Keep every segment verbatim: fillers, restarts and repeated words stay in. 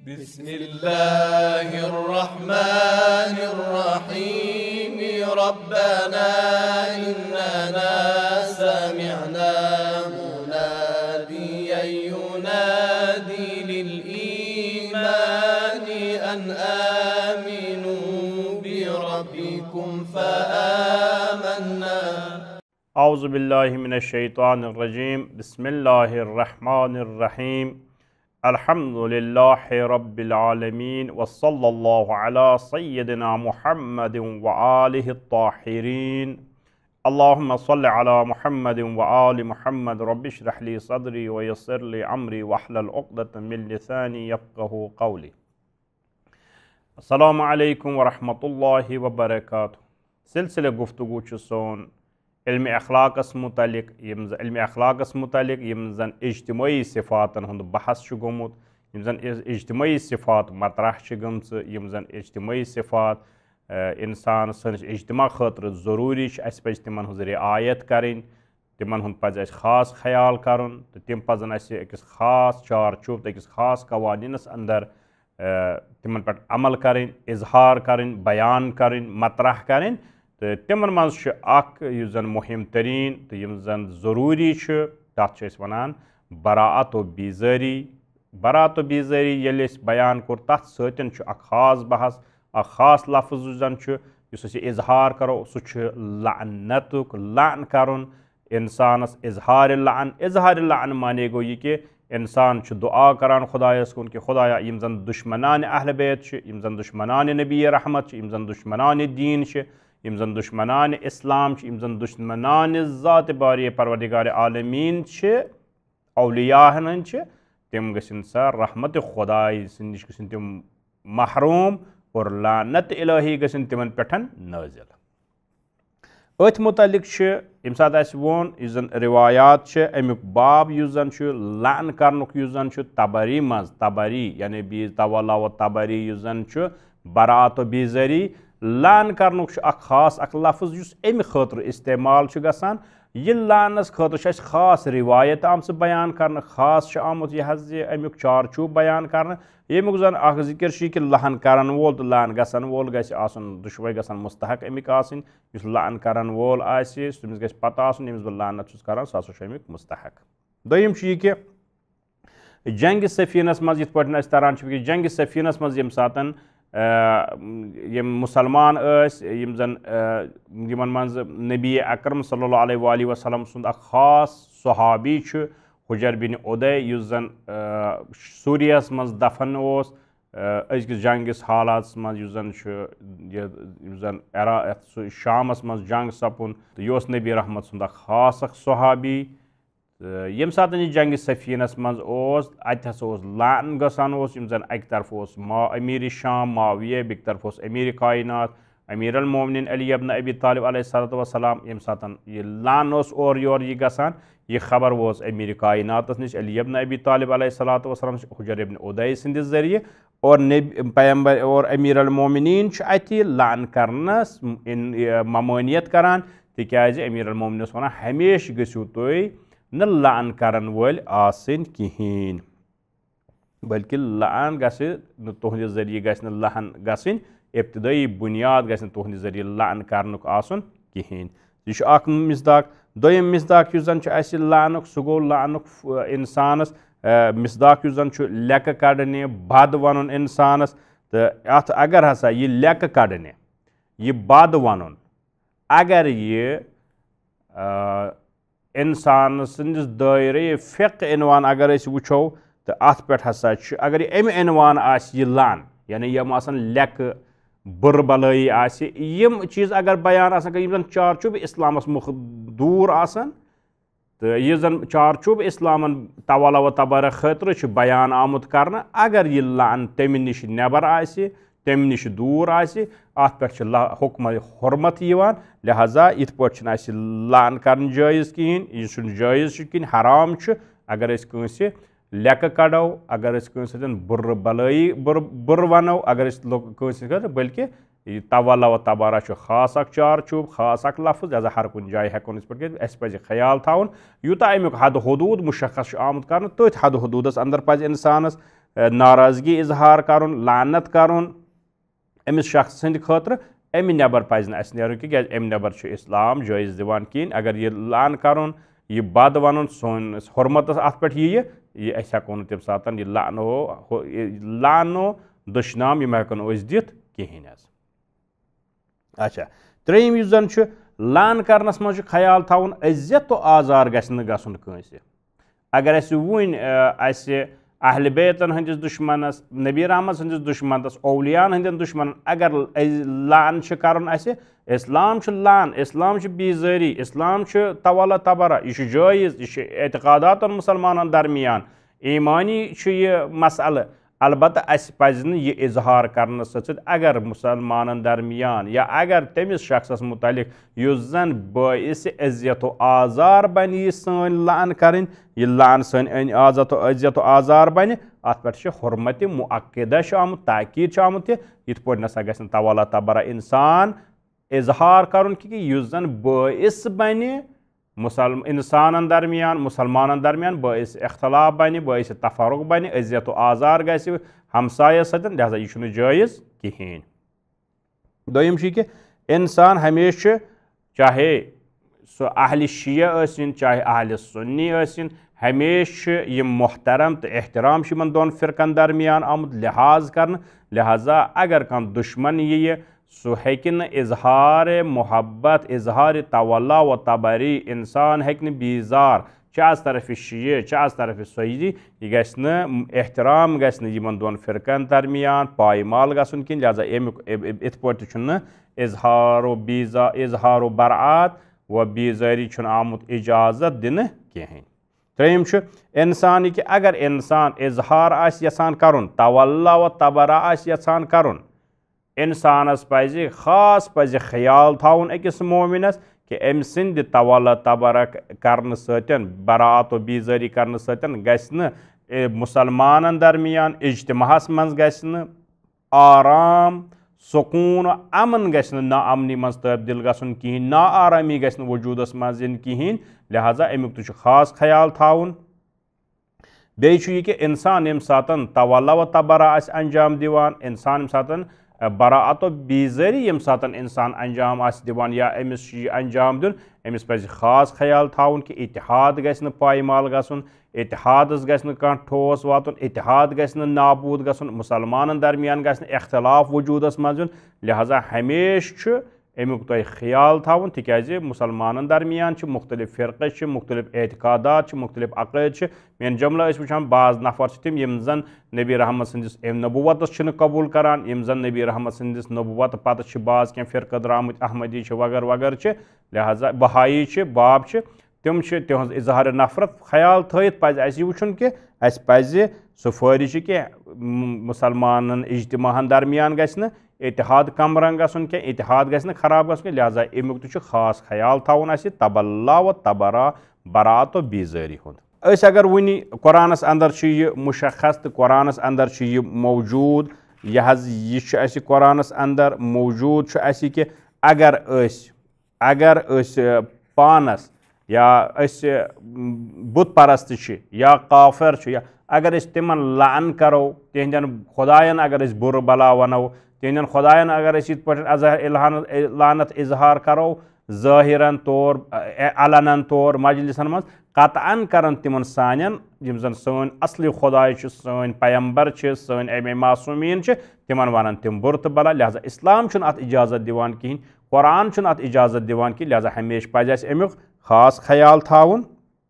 बिस्मिल्लाहिर्रहमानिर्रहीम रब्बना इन्नना समिअना मुनादियन युनादि लिल ईमानि अन आमिनू बिरब्बिकुम फआमन्ना। औज़ु बिल्लाहि मिनश शैतानिर रजीम। बिस्मिल्लाहिर्रहमानिर्रहीम। अल्हम्दुलिल्लाहि रब्बिल आलमीन वस्सल्लल्लाहु अला सय्यिदिना मुहम्मदिन व आलिहि त्ताहिरीन। अल्लाहुम्मा सल्लि अला मुहम्मदिन व आलि मुहम्मद। रब्बि इश्रह ली सदरी व यस्सिर ली अमरी वहलुल उक़दतम मिन लिसानी यफ़क़हू क़ौली। अस्सलामु अलैकुम व रहमतुल्लाहि व बरकातुहू। सिलसिले गुफ्तगू छु सोन इल्म अखलाकस मुतलिक इल्म अखलाकस मुतलिक यम जन इज्तिमाई सिफातन हुंद बहस छु गोमुत, यम जन इज्तिमाई सिफात मत्रह छु गमच, यम जन इज्तिमाई सिफात इंसान सनिस इज्तिमा खतर जरूरी छु, अस पज तिमन हुंज रिआयत करें, तिमन हुंद पज अस खास ख्याल करन, तो तिम पजन अस अकिस खास चार चुप अकिस खास कवानीनस अंदर तिमन पे अमल करें, इजहार करें, बयान करें, मत्रह करें। तो तिमन मज यस जन मुहिम तरीन तो यम जन जरूरी तथ वनान बराअत व बीजारी। बराअत व बीजारी ये बयान कोर तथ सतन खास बहस अ खास लफ्ज जन इजहार करो सह लानतुक लान करन इंसानस इजहार लान। इजहार लान माने गो ये कि इंसान दुआ करान खुदायस कुन कि खुदाया यम जन दुश्मनान अहल बैत यम जन दुश्मनान नबी रहमत यम जन दुश्मनान दीन यम जन दुश्मनान इस्लाम यम जन दुश्मनान ज़ात बारी परवरदिगार आलमीन औलियाहन तिम गसन सा रहमत खुदाई नश गसन तिम महरूम और लानत इलाही गसन तिमन पेठन नाजिल। अथ मुतलिक यम सात वोन यस जन रिवायात अमुक बाब यस जन लान करनुक यस जन तबरी मज तबरी यानी बीज तवल्ला व तबरी यस जन बराअत व बीजारी लान करनुक खास अख लफ्ज युस अमि खतर इस्तेमाल गसान। यह लानस खतर खास रिवायत आम बयान कर खास आमुत यह अमुक चारचूब बयान कर यमुक जन अख जिक्र कि लहन करन वोल तो लान गसन वोल गस आसन दुश्वै गसन मुस्तहक अमिक आसन युस लान करन वोल आसि तमिस गस पता आसन यमिस बह लानत छुस करन सह हसा अमिक मुस्तहक। दोयम यह कि जंग सफीनस मज यथ पटन अस तरान कि जंग सफीनस मज यम सातन यम मुसलमान यम जन यमन मज नबी अकरम सल्लल्लाहु अलैहि वसल्लम सुंद अख खास सहाबी हुजर बिन उदय युस जन सूरियस मज दफन ओस अजकिस जंगिस हालात मज युस जन युस जन एरा शामस मज जंग सपुन तो यह नबी रहमत सुंद अख खास अख सहाबी। यम सात जंग सफीनस मज अत लान गसान यम जन अक तरफ मा अमीर शाम माविया बेक तरफ अमीर कायनात अमीर अलमोमिनीन अली इब्न अबी तालिब अलैहिस्सलातु वस्सलाम। यम सात यह लान और योर यह गसान यह खबर वो अमीर कायनात नश अली इब्न अबी तालिब अलैहिस्सलातु वस्सलाम हुजर इब्न उदय सिंदिस जरिए और नबी पैगंबर और अमीर अलमोमिनीन अत लान करनस ममानियत करान तिकाज अमीर अलमोमिनीन वनान हमेश गसु तुई न लान करन वल आसिन किहीन बल्कि लान गस तुहद जरिए गस लहन गसिन इब्तदाई बुनियाद गस तुहद जरिए लान करनुक आसन किहीन। यह अख मिसदाक। दोयम मिसदाक युस जन अस लानुक सह गो लानुक इंसानस मिसदाक युस जन लेक कड़ने बद वन इंसानस तो अत अगर हसा यह लेक कड़ने यह बद वन अगर यह इंसान सन्दस दायरे फ़िक़्ह इनवान अगर वो तो अत पे हसा अगर अमि इनवान यह लान यानी यम आसन लेक बुर बलई यम चीज़ अगर बयान आसन यम जन चारचुब इस्लामस मुख दूर आसन तो यह जन चारचुब इस्लामन तवल्ला व तबारक खतर बयान आमुत करना अगर यह लान तमि निश नेबर आसि तमि निश दूर आसि अत पे हुक्म हुर्मत यिवान लिहाजा इत पट लान कर जायज़ कहें यह जायज़ कहें हराम अगर कंसे लेक कड़ो अगर बुर बलई बुर बुर वनो अगर कंसे बल्कि तवल्ला व तबारा खास अख चारचूब खास अख लफ्ज लिहाजा हर कुन जाए हेकोन पे पे ख्याल थवन यूता अमुक हद हदूद मुशख्खस आमुत कर तथ हद हदूदस अंदर पज इंसानस नाराज़गी इजहार करन लानत करन अमिस शख्स सन्द खतर अमि नेबर पज़ नह नेरुन कि अमि नेबर इस्लाम जायज़ दिवान कहीं अगर यह लान करन यह बद वन सोन हुरमत अत पे यह यह अस हेको न तम सात यह लानो लानो दुश्नाम यम हेको दित कहें। अच्छा त्रेम यु जन लान करनस मज ख्याल थवन इज्जत तो आजार गसन गसन कंसे अगर अस वन अस अहल बैतन हंदिस दुश्मनस नबी रहमत सन्दिस दुश्मनस औलियान हंदिन दुश्मन अगर लान करन अस इस्लाम लान इस्लाम बेजारी इस्लाम तवल्ला तबरा यह जायज़ यह एतकादात मुसलमान दरमियान ईमानी यह मसल अलबत्ता अस पज़ न यह इजहार करने सत अगर मुसलमान दरमियान या अगर तमिस शख्सस मुतलिक युस जन बाइस इज्जत व आजार बन यह सन लान करें यह लान सन अन आजत इज्जत व आजार बन अत पे हुरमत मुअक्कदा आमुत ताकीद आमुत यथ पे नसा गस तवल्ला तबरा इंसान इजहार कर युस जन बाइस बन मुसल इंसान दरमियान मुसलमान दरमियान बाइस इख्तलाफ बन बाइस तफरुक बन इज्जत व आजार गस हमसाय सतन लिहाजा यह जायज़ कहें। दोयम कि इंसान हमेशा चाहे सो अहल शिया इन चाहे अहल सुन्नी इन हमेशा यह मोहतरम तो एहतराम दोन फिरकन दरमियान आमुत लिहाज कर लिहाजा अगर कह दुश्मन यह सो हेकि न इजहार मोहब्बत इजहार तवल्ला व तबरी इंसान हेकि न बीजार चाज तरफ शिये चाज तरफ सईदी यह गस न एहतराम गस न दोन फिरकन दरमियान पायमाल गसन कह लिहाजा अमुक इत पे इजहार व बीजा इजहार व बरात व बीजारी आमुत इजाजत दिन कहें। त्रेम इंसान कि अगर इंसान इजहार आस यसान करन तवल्ला व तबरा आस यसान करन इंसानस पज़ खास पज़ ख्याल थवन अकिस मोमिनस कि अम सिंद तवल्ला तबरा करने सतन बरात व बीजारी करने सतन गस न मुसलमान दरमियान इज्तिमाहस मज गस न आराम सुकून अमन गस न ना अमनी मज तब्दील गसन कहीं ना आरामी गस न वजूदस मज इन कहीं लिहाजा अमुक तो खास ख्याल थवन। बेयि कि इंसान यम सातन तवल्ला व तबरा आस अंजाम दिवान इंसान यम सातन बरात व बीजारी यम सातन इंसान अंजाम आस दिवान या अमिस अंजाम दिन अमिस पज़ खास ख्याल थवन कि इतिहाद गस न पायमाल गसन इतिहादस गस न कह ठोस वातन इतिहाद गस न नाबूद गसन मुसलमान दरमियान गस न इख्तलाफ वजूदस मज लिहाजा हमेशा अमुक तो ख्याल थवन तिकाज मुसलमान दरमियान मुख्तलिफ फ़िरक़े मुख्तलिफ एतकादात मुख्तलिफ अक़ीद मेन जमला वुचान बाज नफर तम यम जन नबी रहमत सन्दिस नबुवतस कबूल करान यम जन नबी रहमत सन्दिस नबुवत पत बाज क्या फ़िरक़े द्रामत अहमदी वगर वगर लिहाजा बहाई बाब तम तिहज इजहार नफरत ख्याल थत पज़ अस वुचन कि अस पज़ सह फारिश कि मुसलमान इज्तिमाहन दरमियान गस न इतिहाद कम रंग गसन क्या इतिहाद गस न खराब गसन लिहाजा अमुक तो खास ख्याल थवन अस तबल्ला व तबरा बरात व बीजारी हुंद। अस अगर वनी कुरानस अंदर यह मुशख्खस तो कुरानस अंदर यह मौजूद यह यह कुरानस अंदर मौजूद अस कि अगर अस अगर अस पानस या अस बुत परस्त या काफिर या अगर अस तिमन लान करो तिहंदन खुदायन अगर अस बुर बला वनो तिहंदन खुदायन अगर अस इत पे लानत इजहार करो ज़ाहिरन तौर अलनन तौर मजलिसन मज कतअन करन तिमन सानन यम जन सन असली खुदाय सन पैगंबर सन अमे मासूमीन तिमन वनान तिम बुर तो बला लिहाजा इस्लाम अत इजाजत दिवान कहीं कुरान अत इजाजत दिवान कि लिहाजा हमेशा पज़ अस अमुक खास ख्याल थवन।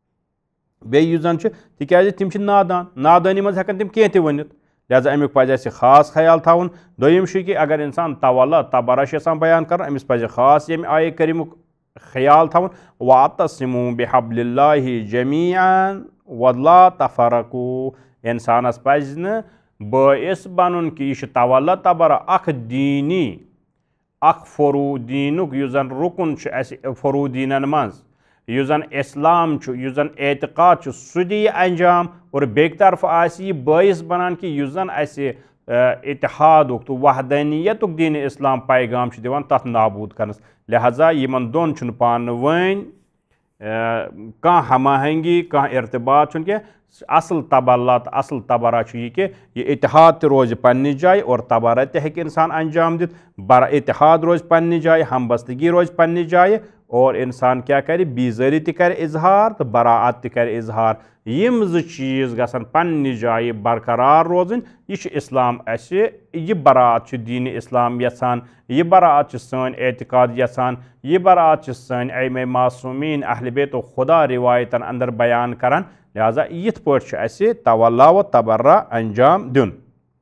बेयि जन तिकाज तिम नादान नादानी मज हेकन तिम कह वनित लिहाजा अमुक पज़ अस खास ख्याल थवन। दोयम कि अगर इंसान तवल्ला तबरा बयान कर अमिस पज़ खास यम आय करीमुक ख्याल थवन वातसिमू बिहब्लिल्लाहि जमीअन वला तफरकू इंसानस पज़ न बाइस बनन कि यह तवल्ला तबरा अख दीनी अख फरूदीनुक युस जन रुकन फरूदीनन मज युस जन इस्लाम युस जन एतकाद सह दी अंजाम और बेक तरफ आसि बाइस बनान कि युस जन अस इतिहादुक तो वहदानियतुक दीन इस्लाम पैगाम दिवान तथ नाबूद करनस लिहाजा यमन दोन पान वन कह हम आहंगी कह इर्तबात क्या असल तबल्ला तो असल तबरा यह कि यह इतिहाद रोज पन्ने जाए और तबरा तक इंसान अंजाम दित बर इतिहाद रोज पन्ने जाए हमबस्तगी रोज पन्ने जाए और इंसान क्या करे बीजरी त करे इजहार तो बराअत त करे इजहार यम ज चीज़ गसन पन्ने जाए बरकरार रोजन यह इस्लाम असे यह बराअत दीन इस्लाम यसान यह बराअत सन एतिकाद यसान यह बराअत सन ऐमे मासूमीन अहल बैत व खुदा रिवायतन अंदर बयान करान लिहाजा यिथ पट असे तवल्ला व तबर्रा अंजाम दिन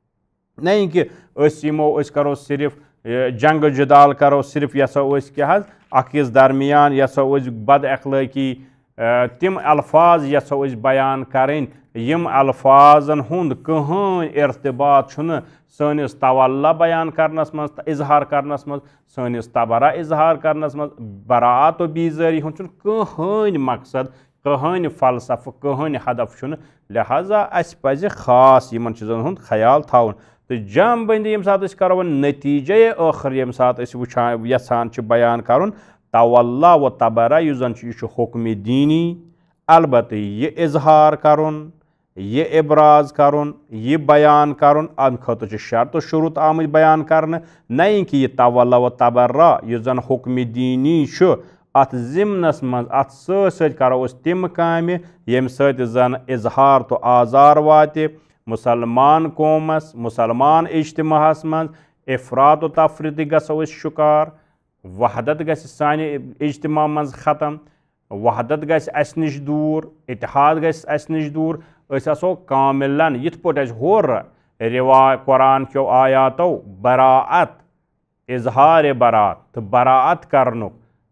नहीं कि यमो करो सिर्फ जंग जदाल करो सिर्फ यसो क्या अकिस दरमियान यसो बद अखलाकी तिम अल्फाज यसो बयान करें यम अल्फाजन हुंद कहीं इर्तिबात छुन सनिस तवल्ला बयान करनस मज इजहार करनस मज सनिस तबरा इजहार करनस मज बराअत व बीजरी हुंद छुन कहीं मकसद कहीं फलसफ कहीं हदफ छुन लिहाजा अस पज खास यमन चीजन हुंद ख्याल थाउन तो जम बंदी यम सात करो नतीजे आखिर यम सात वुछा यसान बयान करुन तवल्ला व तबरा युस जन यह हुक्म दीनी अलबत्त ये इजहार करुन ये इबराज करुन ये बयान करुन अम खतर शर्त शुरुत आमद बयान करने नहीं कि यह तवल्ला व तबरा युस जन हुक्म दीनी अत जिमनस मज अत सत करो तिम काम यम सत जन इजहार तो आजार वाते मुसलमान कौमस मुसलमान इज्तिमाहस मज इफरात व तफरीत गसो शिकार वहदत गस साने इज्तिमा मज ख़त्म वहदत गस अस निश दूर इतिहाद गस अस निश दूर अस आसो कामिलन यिथ पट अस होर रिवा कुरान क्यों आयातो बराअत इजहार बरात तो बराअत करनुक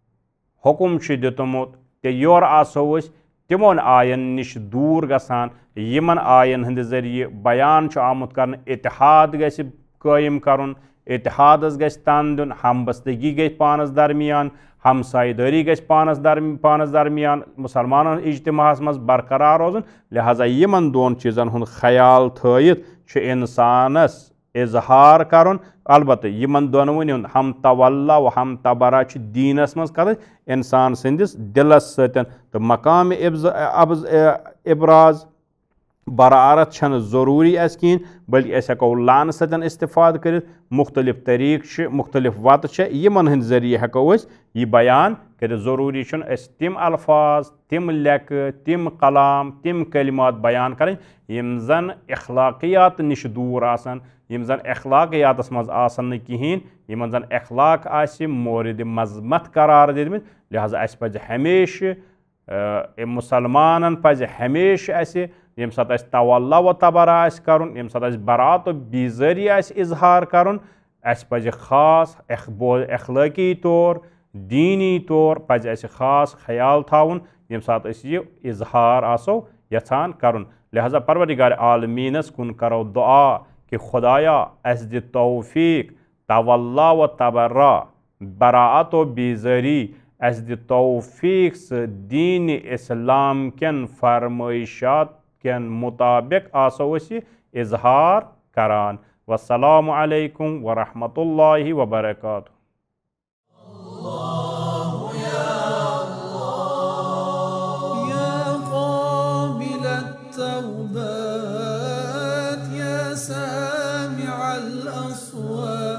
हुक्म दितमुत ते योर आसो तिमन आयन निश दूर गसान यमन आयन हंद जरिए बयान आमुत कर इतिहाद गस कायम करुन इतिहादस गस तन दिन हमबस्तगी गई पानस दरमियान हमसायदारी गस पानस दरम पानस दरमियान मुसलमान इज्तिमाहस मज बरकरार रोजन लिहाजा यमन दोन चीज़न हुंद ख्याल थयित इंसानस इजहार करुन अलबत्त यमन दोनवनी हुंद हम तवल्ला व हम तबरा दीनस मज कर इंसान संदिस दिलस सतन तो मकाम इबराज बरारत छन ज़रूरी अस कहें बल्कि अस हेको लान सतन इस्तिफाद कर मुख्तलिफ तरीक़ मुख्तलिफ वत यमन हंद जरिए हेको यह बयान कर ज़रूरी तिम अल्फाज तिम लेक तिम कलाम तिम कलिमात बयान करें यम जन अखलाकियात निश दूर आसन यम जन अखलाकियातस मज आसन न कहें यमन जन अखलाक आसि मोरिद मजमत करार दितमित लिहाजा अस पज हमेशा मुसलमानन पज हमेशा अस यम सात अस तवल्ला व तबरा आस करुन यम सात अस बरात व बीजरी आस इजहार करुन अस पज खास अखलाकी तौर दीनी तौर पज अस खास ख्याल थाउन यम सात अस यह इजहार आसो यछान करुन लिहाजा परवरदिगार आलमीनस कुन करो दुआ कि खुदाया अस दि तौफीक तवल्ला व तबरा बरात व बीजरी अस दि तौफीक से दीन इस्लाम केन फरमाइशात केन मुताबिक आसो अस इजहार करान वस्सलामु अलैकुम व रहमतुल्लाहि व बरकातुहू। التوبات يا سامع الأصوات